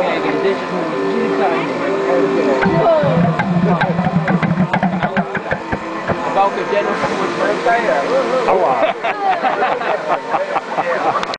and this one 2 times. Welke Dennis moet